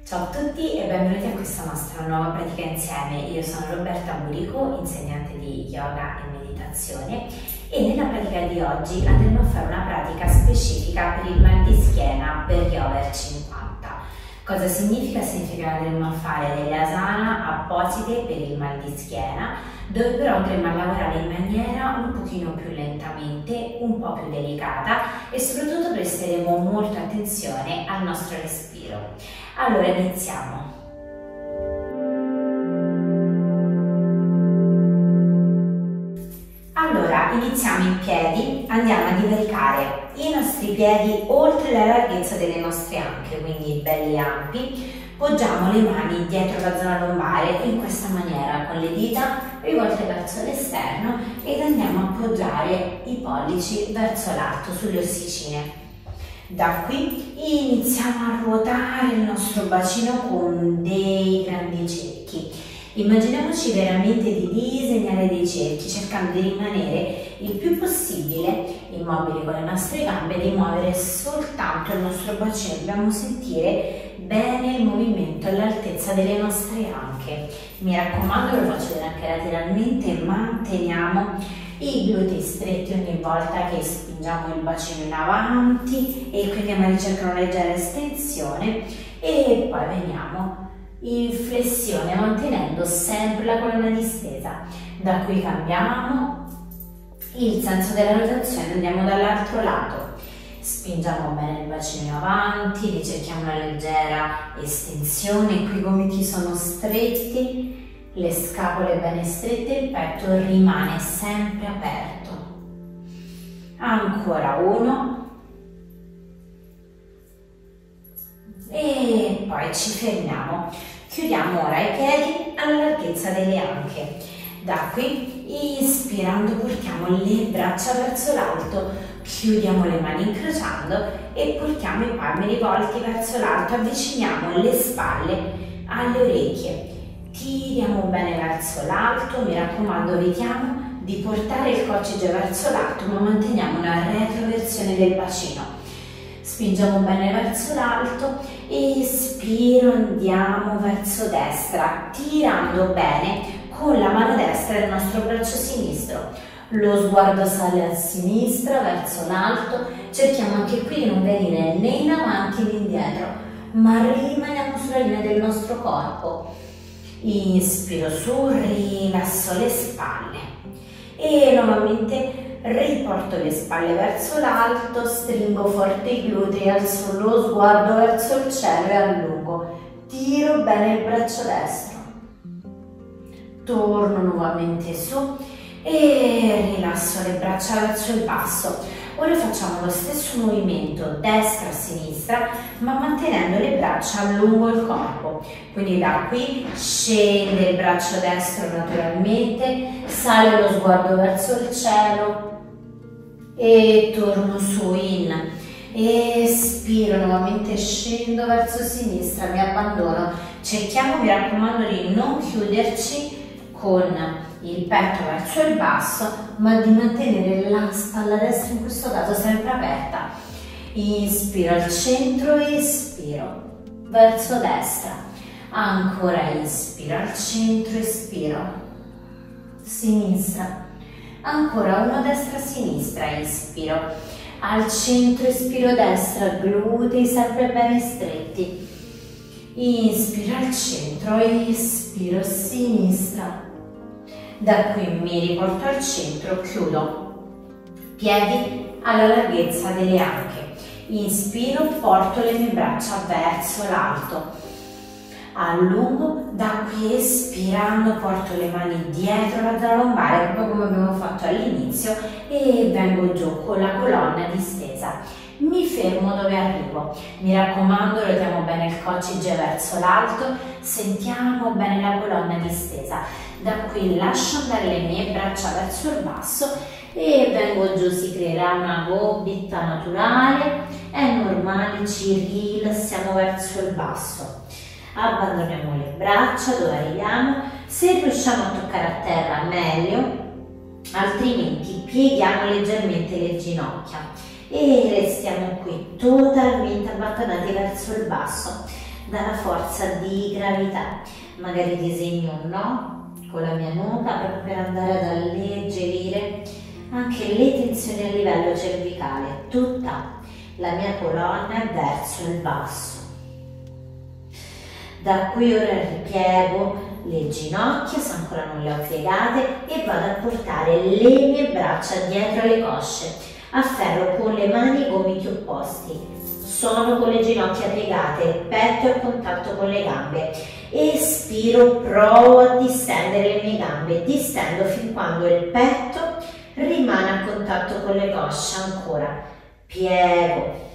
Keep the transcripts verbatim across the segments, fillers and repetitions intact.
Ciao a tutti e benvenuti a questa nostra nuova pratica insieme. Io sono Roberta Burico, insegnante di yoga e meditazione, e nella pratica di oggi andremo a fare una pratica specifica per il mal di schiena per gli over cinquanta. Cosa significa? Significa che andremo a fare delle asana apposite per il mal di schiena, dove però andremo a lavorare in maniera un pochino più lentamente, un po' più delicata, e soprattutto presteremo molta attenzione al nostro respiro. Allora iniziamo. Allora iniziamo in piedi, andiamo a divaricare i nostri piedi oltre la larghezza delle nostre anche, quindi belli ampi. Poggiamo le mani dietro la zona lombare in questa maniera, con le dita rivolte verso l'esterno, ed andiamo a appoggiare i pollici verso l'alto sulle ossicine. Da qui iniziamo a ruotare il nostro bacino con dei grandi cerchi. Immaginiamoci veramente di disegnare dei cerchi, cercando di rimanere il più possibile immobili con le nostre gambe, di muovere soltanto il nostro bacino. Dobbiamo sentire bene il movimento all'altezza delle nostre anche. Mi raccomando, lo faccio vedere anche lateralmente, manteniamo i glutei stretti ogni volta che spingiamo il bacino in avanti, e quindi andiamo a ricercare una leggera estensione, e poi veniamo in flessione mantenendo sempre la colonna distesa. Da qui cambiamo il senso della rotazione, andiamo dall'altro lato, spingiamo bene il bacino in avanti, ricerchiamo una leggera estensione, qui i gomiti sono stretti, le scapole bene strette, il petto rimane sempre aperto. Ancora uno, e poi ci fermiamo. Chiudiamo ora i piedi alla larghezza delle anche. Da qui, ispirando, portiamo le braccia verso l'alto, chiudiamo le mani incrociando e portiamo i palmi rivolti verso l'alto, avviciniamo le spalle alle orecchie. Tiriamo bene verso l'alto, mi raccomando, evitiamo di portare il coccige verso l'alto, ma manteniamo una retroversione del bacino. Spingiamo bene verso l'alto, espiro, andiamo verso destra, tirando bene con la mano destra il nostro braccio sinistro. Lo sguardo sale a sinistra, verso l'alto, cerchiamo anche qui di non venire né in avanti né indietro, ma rimaniamo sulla linea del nostro corpo. Inspiro su, rilasso le spalle e nuovamente riporto le spalle verso l'alto, stringo forte i glutei, alzo lo sguardo verso il cielo e allungo, tiro bene il braccio destro, torno nuovamente su e rilasso le braccia verso il basso. Ora facciamo lo stesso movimento destra-sinistra, ma mantenendo le braccia lungo il corpo. Quindi da qui scende il braccio destro naturalmente, sale lo sguardo verso il cielo e torno su in. Espiro, nuovamente scendo verso sinistra, mi abbandono. Cerchiamo, mi raccomando, di non chiuderci con il petto verso il basso, ma di mantenere la spalla destra in questo caso sempre aperta. Inspiro al centro, espiro verso destra, ancora inspiro al centro, espiro sinistra, ancora uno destra sinistra, inspiro al centro, espiro destra, glutei sempre bene stretti, inspiro al centro, espiro sinistra. Da qui mi riporto al centro, chiudo, piedi alla larghezza delle anche. Inspiro, porto le mie braccia verso l'alto, allungo, da qui espirando porto le mani dietro la zona lombare, proprio come abbiamo fatto all'inizio, e vengo giù con la colonna distesa. Mi fermo dove arrivo, mi raccomando, rotiamo bene il coccige verso l'alto, sentiamo bene la colonna distesa. Da qui lascio andare le mie braccia verso il basso e vengo giù, si creerà una gobbetta naturale, è normale, ci rilassiamo verso il basso. Abbandoniamo le braccia dove arriviamo, se riusciamo a toccare a terra meglio, altrimenti pieghiamo leggermente le ginocchia e restiamo qui totalmente abbandonati verso il basso. dalla forza di gravità. Magari disegno un no con la mia nuca proprio per andare ad alleggerire anche le tensioni a livello cervicale, tutta la mia colonna verso il basso. Da qui ora ripiego le ginocchia, se ancora non le ho piegate, e vado a portare le mie braccia dietro le cosce. Afferro con le mani i gomiti opposti. Sono con le ginocchia piegate, il petto è a contatto con le gambe. Espiro, provo a distendere le mie gambe, distendo fin quando il petto rimane a contatto con le cosce. Ancora, piego.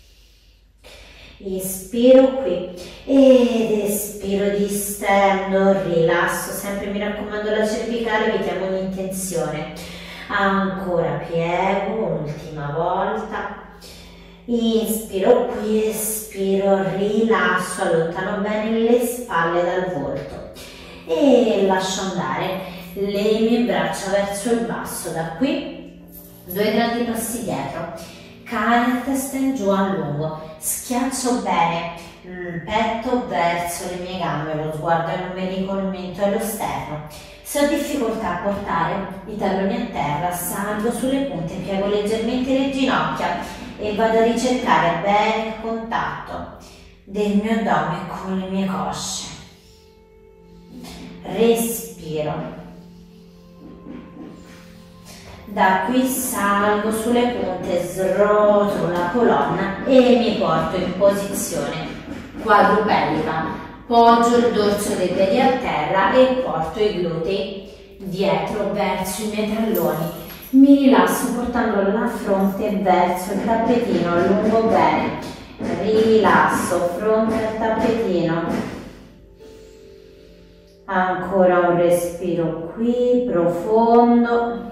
Ispiro qui ed espiro, distendo, rilasso, sempre mi raccomando la cervicale, evitiamo ogni tensione. Ancora piego, ultima volta. Inspiro qui, espiro, rilasso, allontano bene le spalle dal volto e lascio andare le mie braccia verso il basso. Da qui due grandi passi dietro. Cane, testa in giù a lungo, schiaccio bene il petto verso le mie gambe, lo sguardo è numerico, il mento è lo sterno. Se ho difficoltà a portare i talloni a terra, salgo sulle punte, piego leggermente le ginocchia e vado a ricercare bene il contatto del mio addome con le mie cosce. Respiro. Da qui salgo sulle punte, srotolo la colonna e mi porto in posizione quadrupedica. Poggio il dorso dei piedi a terra e porto i glutei dietro verso i miei talloni. Mi rilasso portando la fronte verso il tappetino, allungo bene. Rilasso, fronte al tappetino. Ancora un respiro qui, profondo.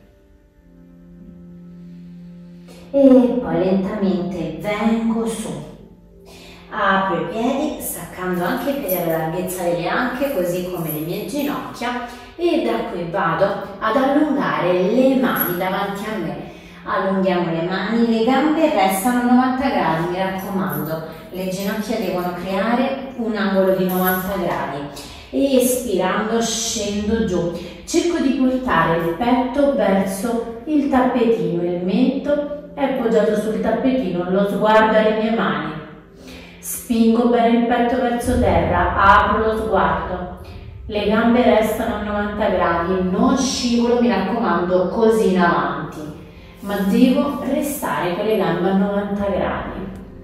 E poi lentamente vengo su, apro i piedi, staccando anche i piedi alla larghezza delle anche, così come le mie ginocchia, e da qui vado ad allungare le mani davanti a me. Allunghiamo le mani, le gambe restano a novanta gradi, mi raccomando, le ginocchia devono creare un angolo di novanta gradi. E espirando scendo giù, cerco di portare il petto verso il tappetino, il mento è appoggiato sul tappetino, lo sguardo alle mie mani. Spingo bene il petto verso terra, apro lo sguardo. Le gambe restano a novanta gradi, non scivolo, mi raccomando, così in avanti, ma devo restare con le gambe a novanta gradi.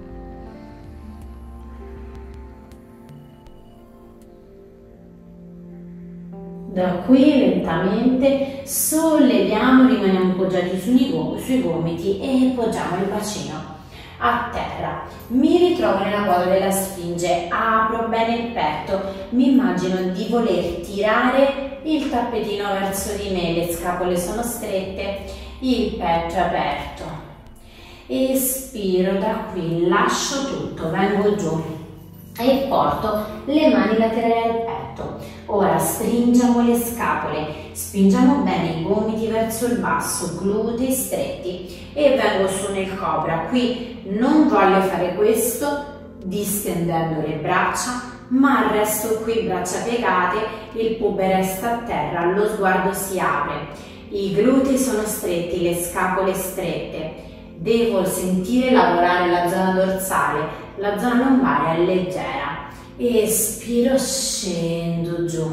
Da qui lentamente solleviamo, rimaniamo appoggiati sui, sui gomiti e poggiamo il bacino a terra. Mi ritrovo nella quadra della Sfinge, apro bene il petto, mi immagino di voler tirare il tappetino verso di me, le scapole sono strette, il petto è aperto. Espiro da qui, lascio tutto, vengo giù e porto le mani laterali al petto. Ora stringiamo le scapole, spingiamo bene i gomiti verso il basso, glutei stretti e vengo su nel cobra. Qui non voglio fare questo distendendo le braccia, ma resto qui braccia piegate, il pube resta a terra, lo sguardo si apre, i glutei sono stretti, le scapole strette. Devo sentire lavorare la zona dorsale, la zona lombare è leggera. Espiro, scendo giù.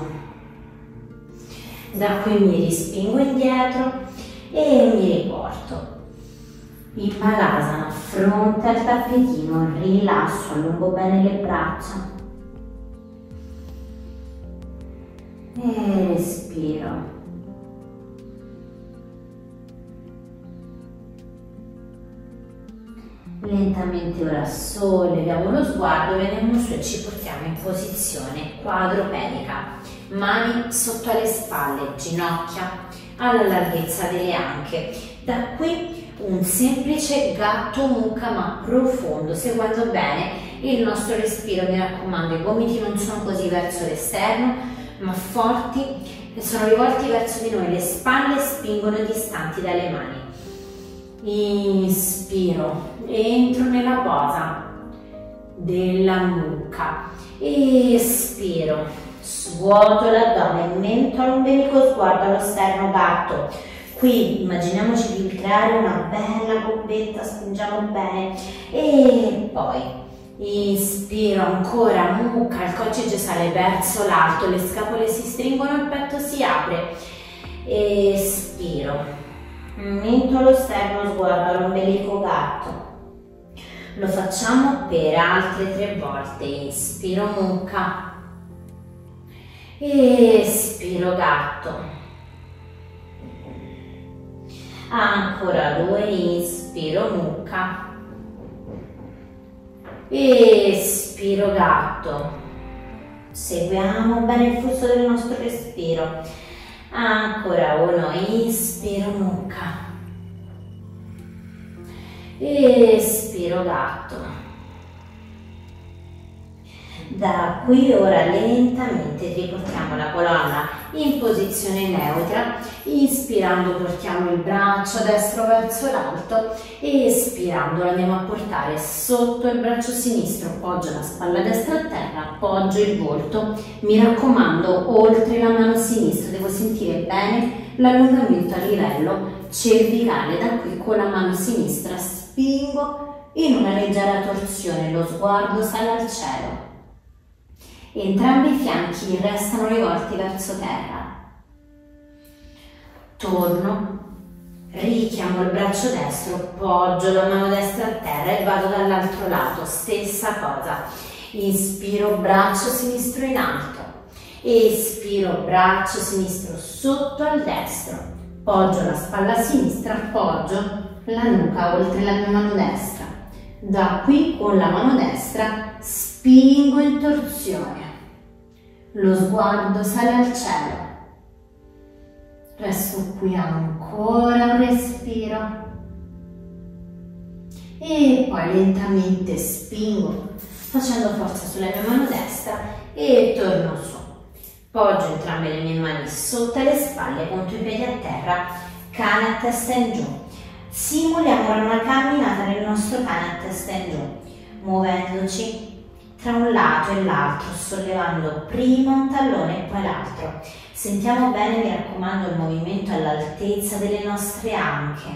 Da qui mi rispingo indietro e mi riporto. In Balasana, fronte al tappetino, rilasso, allungo bene le braccia. E respiro. Lentamente ora solleviamo lo sguardo, veniamo su e ci portiamo in posizione quadrupedica. Mani sotto alle spalle, ginocchia alla larghezza delle anche. Da qui un semplice gatto mucca ma profondo, seguendo bene il nostro respiro, mi raccomando, i gomiti non sono così verso l'esterno ma forti e sono rivolti verso di noi, le spalle spingono distanti dalle mani. Inspiro, entro nella posa, della mucca. Espiro, svuoto l'addome, mento all'ombelico, sguardo allo sterno, gatto. Qui immaginiamoci di creare una bella bombetta, spingiamo bene e poi inspiro ancora, mucca, il coccige sale verso l'alto, le scapole si stringono, il petto si apre. Espiro, mento allo sterno, sguardo all'ombelico, gatto. Lo facciamo per altre tre volte. Inspiro, mucca. Espiro, gatto. Ancora due, inspiro, mucca. Espiro, gatto. Seguiamo bene il flusso del nostro respiro. Ancora uno, inspiro, mucca. Espiro, gatto. Da qui ora lentamente riportiamo la colonna in posizione neutra, inspirando portiamo il braccio destro verso l'alto e espirando lo andiamo a portare sotto il braccio sinistro, poggio la spalla destra a terra, appoggio il volto, mi raccomando oltre la mano sinistra, devo sentire bene l'allungamento a livello cervicale, da qui con la mano sinistra spingo in una leggera torsione, lo sguardo sale al cielo. Entrambi i fianchi restano rivolti verso terra. Torno, richiamo il braccio destro, poggio la mano destra a terra e vado dall'altro lato, stessa cosa. Inspiro, braccio sinistro in alto. Espiro, braccio sinistro sotto al destro. Poggio la spalla sinistra, appoggio la nuca oltre la mia mano destra. Da qui con la mano destra spingo in torsione. Lo sguardo sale al cielo. Resto qui ancora un respiro. E poi lentamente spingo, facendo forza sulla mia mano destra e torno su. Poggio entrambe le mie mani sotto le spalle, punto i piedi a terra, cane a testa in giù. Simuliamo ora una camminata nel nostro cane a testa in giù, muovendoci tra un lato e l'altro, sollevando prima un tallone e poi l'altro. Sentiamo bene, mi raccomando, il movimento all'altezza delle nostre anche.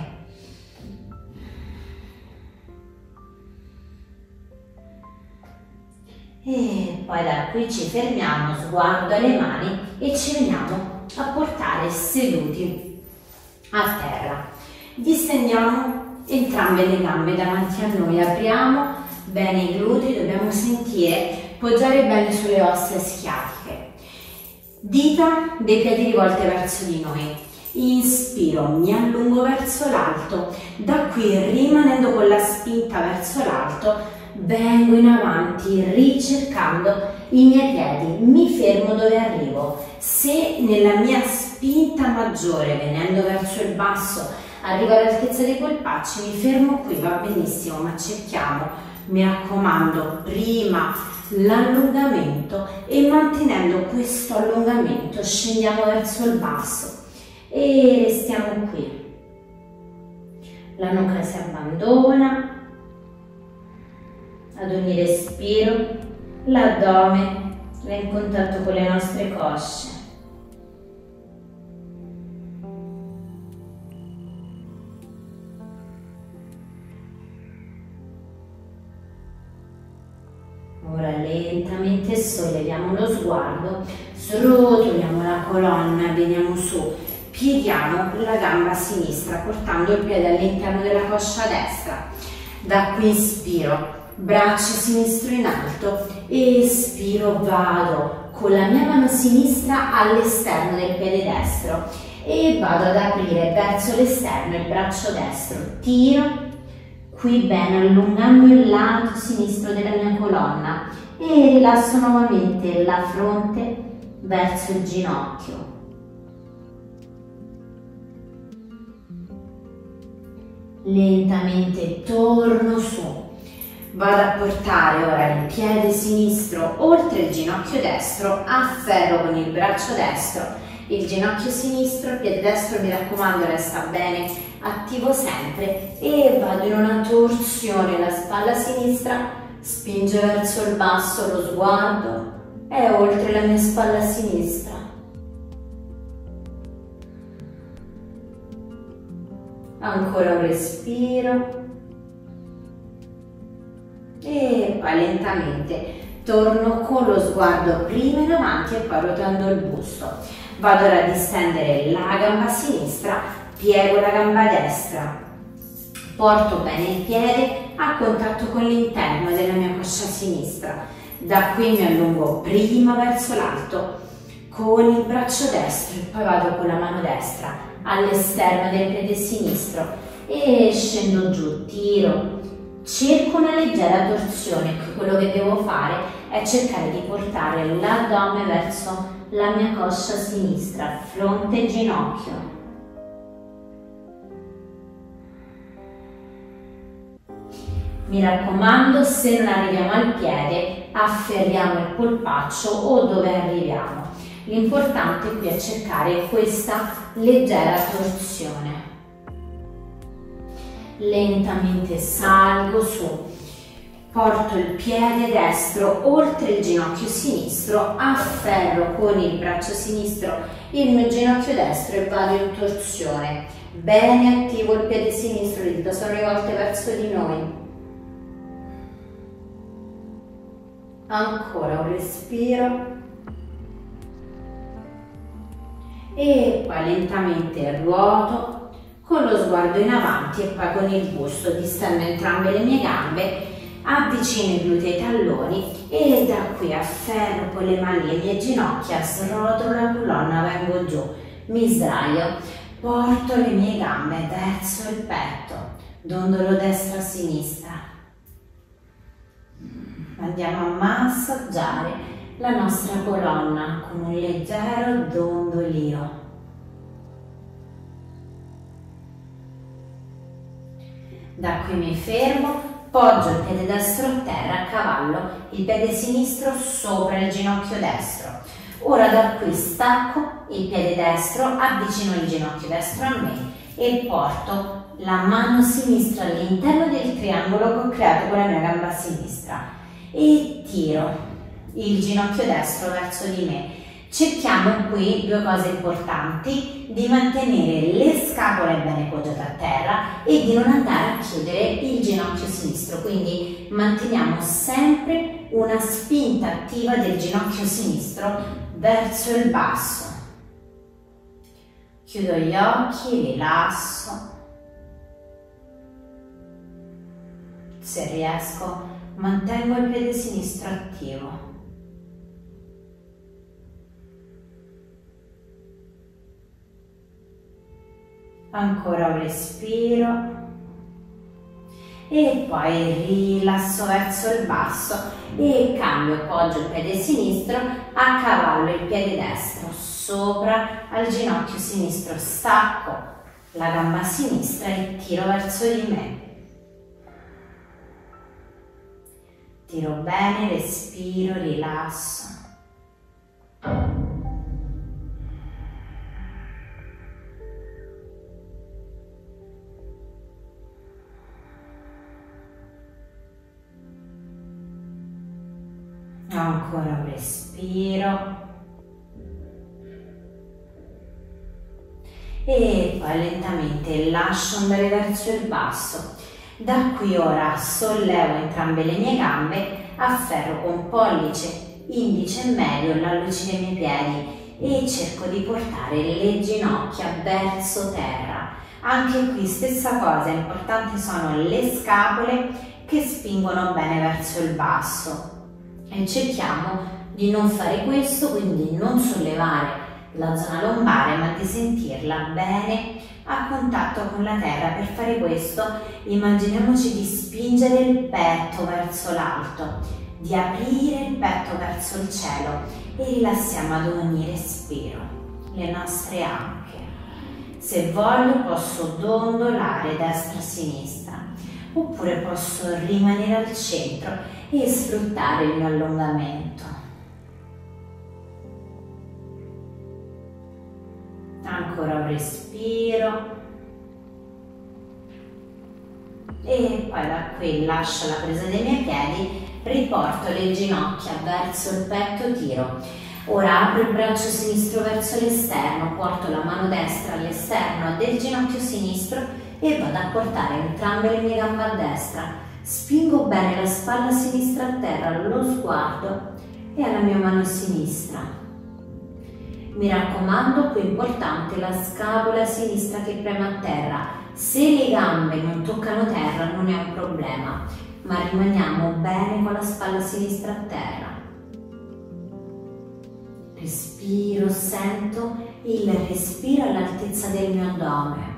E poi da qui ci fermiamo, sguardo alle mani e ci veniamo a portare seduti a terra. Distendiamo entrambe le gambe davanti a noi, apriamo bene i glutei, dobbiamo sentire poggiare bene sulle ossa schiatiche. Dita dei piedi rivolte verso di noi. Inspiro, mi allungo verso l'alto, da qui rimanendo con la spinta verso l'alto, vengo in avanti ricercando i miei piedi, mi fermo dove arrivo. Se nella mia spinta maggiore, venendo verso il basso, arrivo all'altezza dei polpacci, mi fermo qui, va benissimo, ma cerchiamo, mi raccomando, prima l'allungamento e mantenendo questo allungamento scendiamo verso il basso e restiamo qui. La nuca si abbandona, ad ogni respiro l'addome è in contatto con le nostre cosce. Ora lentamente solleviamo lo sguardo, srotoliamo la colonna, veniamo su, pieghiamo la gamba sinistra portando il piede all'interno della coscia destra. Da qui inspiro, braccio sinistro in alto, espiro, vado con la mia mano sinistra all'esterno del piede destro e vado ad aprire verso l'esterno il braccio destro, tiro. Qui bene, allungando il lato sinistro della mia colonna e rilasso nuovamente la fronte verso il ginocchio. Lentamente torno su, vado a portare ora il piede sinistro oltre il ginocchio destro, afferro con il braccio destro il ginocchio sinistro, il piede destro mi raccomando resta bene attivo sempre e vado in una torsione, la spalla sinistra spinge verso il basso lo sguardo e oltre la mia spalla sinistra. Ancora un respiro e poi lentamente torno con lo sguardo prima in avanti e poi rotando il busto. Vado ora a distendere la gamba sinistra, piego la gamba destra, porto bene il piede a contatto con l'interno della mia coscia sinistra. Da qui mi allungo prima verso l'alto con il braccio destro e poi vado con la mano destra all'esterno del piede sinistro e scendo giù, tiro. Cerco una leggera torsione, quello che devo fare è cercare di portare l'addome verso la mia coscia sinistra, fronte e ginocchio. Mi raccomando, se non arriviamo al piede, afferriamo il polpaccio o dove arriviamo. L'importante qui è cercare questa leggera torsione. Lentamente salgo su, porto il piede destro oltre il ginocchio sinistro, afferro con il braccio sinistro il mio ginocchio destro e vado in torsione. Bene attivo il piede sinistro, le dita sono rivolte verso di noi. Ancora un respiro. E poi lentamente ruoto con lo sguardo in avanti e poi con il busto distendo entrambe le mie gambe, avvicino i glutei ai talloni e da qui afferro con le mani le mie ginocchia, srotolo la colonna, vengo giù, mi sdraio, porto le mie gambe verso il petto, dondolo destra-sinistra. Andiamo a massaggiare la nostra colonna con un leggero dondolio. Da qui mi fermo, poggio il piede destro a terra a cavallo, il piede sinistro sopra il ginocchio destro. Ora da qui stacco il piede destro, avvicino il ginocchio destro a me e porto la mano sinistra all'interno del triangolo che ho creato con la mia gamba sinistra e tiro il ginocchio destro verso di me. Cerchiamo qui due cose importanti: di mantenere le scapole bene poggiate a terra e di non andare a chiudere il ginocchio sinistro, quindi manteniamo sempre una spinta attiva del ginocchio sinistro verso il basso. Chiudo gli occhi, rilasso. Se riesco, mantengo il piede sinistro attivo. Ancora un respiro e poi rilasso verso il basso e cambio, poggio il piede sinistro a cavallo il piede destro sopra al ginocchio sinistro, stacco la gamba sinistra e tiro verso di me. Tiro bene, respiro, rilasso. Ancora un respiro e poi lentamente lascio andare verso il basso. Da qui ora sollevo entrambe le mie gambe, afferro con pollice, indice e medio l'alluce dei miei piedi e cerco di portare le ginocchia verso terra. Anche qui stessa cosa, importante sono le scapole che spingono bene verso il basso. E cerchiamo di non fare questo, quindi non sollevare la zona lombare, ma di sentirla bene a contatto con la terra. Per fare questo immaginiamoci di spingere il petto verso l'alto, di aprire il petto verso il cielo e rilassiamo ad ogni respiro le nostre anche. Se voglio posso dondolare destra-sinistra oppure posso rimanere al centro e sfruttare il mio allungamento. Ancora un respiro e poi da qui lascio la presa dei miei piedi, riporto le ginocchia verso il petto, tiro. Ora apro il braccio sinistro verso l'esterno, porto la mano destra all'esterno del ginocchio sinistro e vado a portare entrambe le mie gambe a destra. Spingo bene la spalla sinistra a terra, lo sguardo e alla mia mano sinistra. Mi raccomando, qui è importante la scapola sinistra che preme a terra. Se le gambe non toccano terra non è un problema, ma rimaniamo bene con la spalla sinistra a terra. Respiro, sento il respiro all'altezza del mio addome.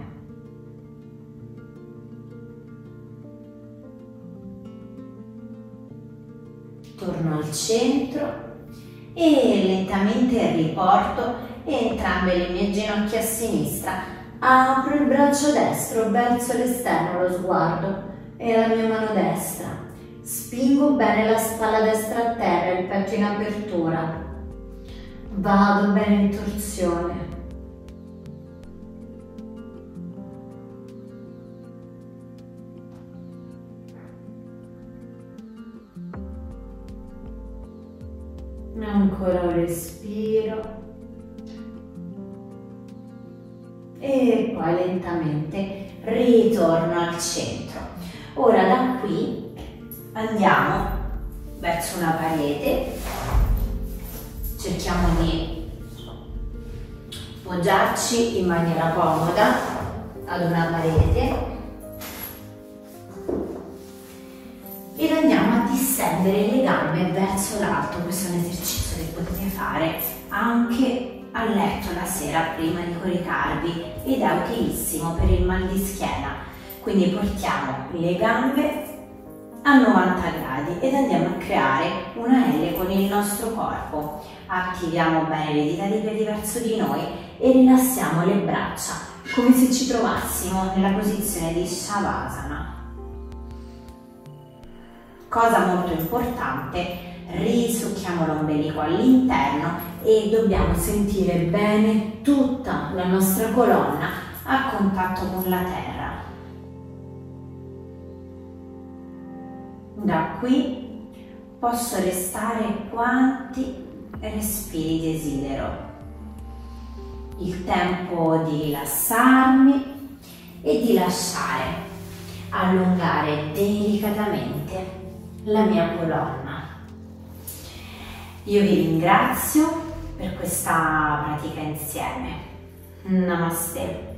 Torno al centro e lentamente riporto entrambe le mie ginocchia a sinistra. Apro il braccio destro verso l'esterno, lo sguardo e la mia mano destra. Spingo bene la spalla destra a terra, il petto in apertura. Vado bene in torsione. Ancora un respiro. E poi lentamente ritorno al centro. Ora da qui andiamo verso una parete. Cerchiamo di poggiarci in maniera comoda ad una parete ed andiamo a distendere le gambe verso l'alto. Questo è un esercizio che potete fare anche a letto la sera prima di coricarvi ed è utilissimo per il mal di schiena. Quindi portiamo le gambe a novanta gradi ed andiamo a creare una L con il nostro corpo. Attiviamo bene le dita dei piedi verso di noi e rilassiamo le braccia come se ci trovassimo nella posizione di Shavasana. Cosa molto importante, risucchiamo l'ombelico all'interno e dobbiamo sentire bene tutta la nostra colonna a contatto con la terra. Da qui posso restare quanti respiri desidero. Il tempo di rilassarmi e di lasciare allungare delicatamente la mia colonna. Io vi ringrazio per questa pratica insieme. Namaste.